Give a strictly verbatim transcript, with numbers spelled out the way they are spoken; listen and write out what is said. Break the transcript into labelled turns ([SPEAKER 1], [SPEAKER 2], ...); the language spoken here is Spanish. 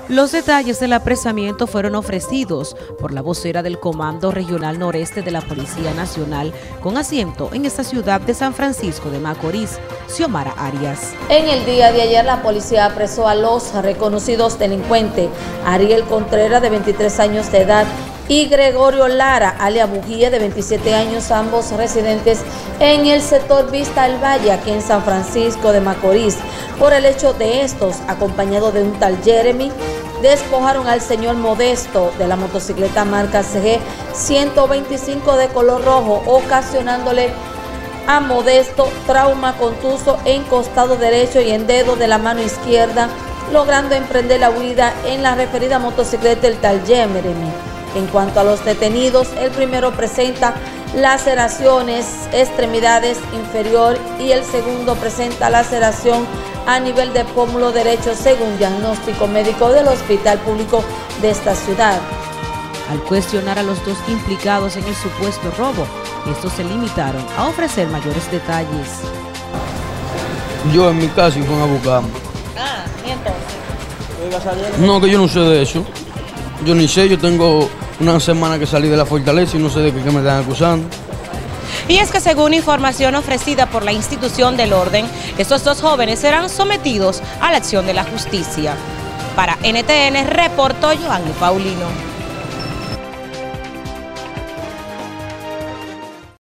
[SPEAKER 1] Los detalles del apresamiento fueron ofrecidos por la vocera del Comando Regional Noreste de la Policía Nacional con asiento en esta ciudad de San Francisco de Macorís, Xiomara Arias.
[SPEAKER 2] En el día de ayer la policía apresó a los reconocidos delincuentes Ariel Contreras, de veintitrés años de edad, y Gregorio Lara, alias Bujía, de veintisiete años, ambos residentes en el sector Vista del Valle, aquí en San Francisco de Macorís. Por el hecho de estos, acompañado de un tal Jeremy, despojaron al señor Modesto de la motocicleta marca C G ciento veinticinco de color rojo, ocasionándole a Modesto trauma contuso en costado derecho y en dedo de la mano izquierda, logrando emprender la huida en la referida motocicleta el tal Jeremy. En cuanto a los detenidos, el primero presenta laceraciones, extremidades inferior, y el segundo presenta laceración a nivel de pómulo derecho, según diagnóstico médico del Hospital Público de esta ciudad.
[SPEAKER 1] Al cuestionar a los dos implicados en el supuesto robo, estos se limitaron a ofrecer mayores detalles.
[SPEAKER 3] Yo en mi casa y fueron a buscarme.
[SPEAKER 2] Ah, ¿y entonces?
[SPEAKER 3] No, que yo no sé de eso. Yo ni sé, yo tengo una semana que salí de la fortaleza y no sé de qué, qué me están acusando.
[SPEAKER 4] Y es que según información ofrecida por la institución del orden, estos dos jóvenes serán sometidos a la acción de la justicia. Para N T N reportó Joanny Paulino.